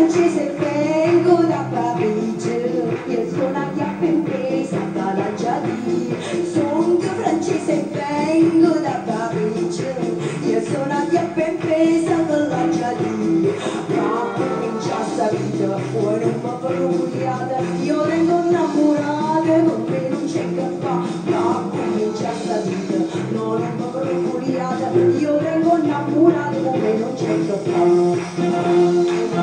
francese vengo da Parigi, io sono a Chiappempesa dalla Giadì. Sono francese vengo da Parigi, io sono a Chiappempesa dalla Giadì. Ma comincia sta vita, poi non mi preoccupate, io vengo innamorata, con me non c'è che fa. Ma comincia sta vita, no, non mi preoccupate, io vengo innamorata, con me non c'è che fa.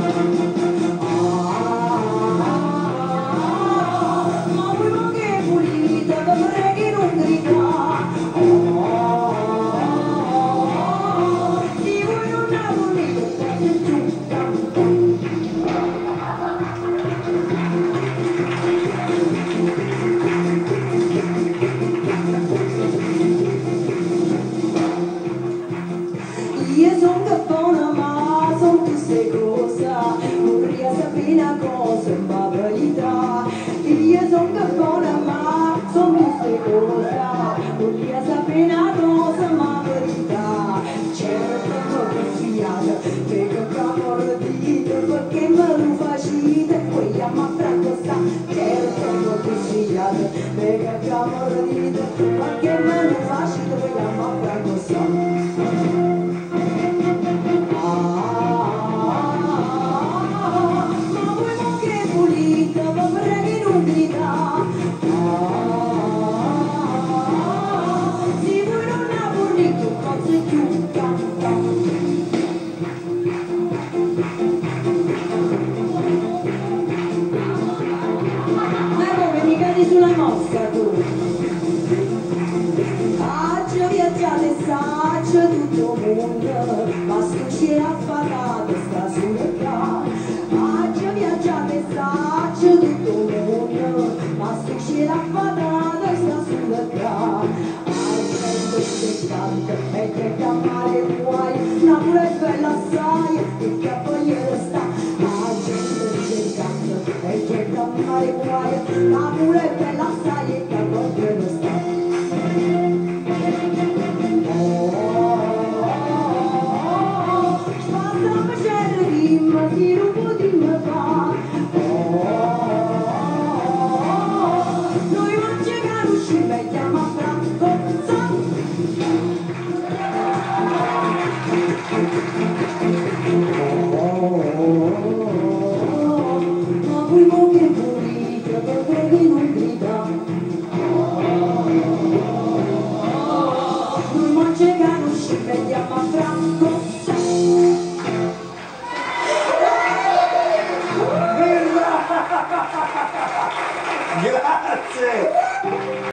Io sono buona ma sono queste cose, non riesco a sapere una cosa, ma verità. Io sono buona ma sono queste cose, non riesco a sapere una cosa, ma verità. Certo che fiata, che amore dite, perché me lo facite, poi a me franco sta. Certo che fiata, che amore dite, perché me lo facite, poi a me franco sta. Sulla mosca tu faccio viaggiare, saccio tutto il mondo, ma scusi la patata sta sulla cara. Faccio viaggiare, saccio tutto il mondo, ma scusi la patata sta sulla cara. Ai gente che canta e che cammare guai, una pure bella assai e che cavaliere sta. Ai gente che canta e che cammare guai, una pure bella assai e che cavaliere sta. Ti rubo di me fa, noi mangiamo uscire e chiama Franco ma poi mo che pulita, perché non grida. Noi mangiamo uscire e chiama Franco. Grazie!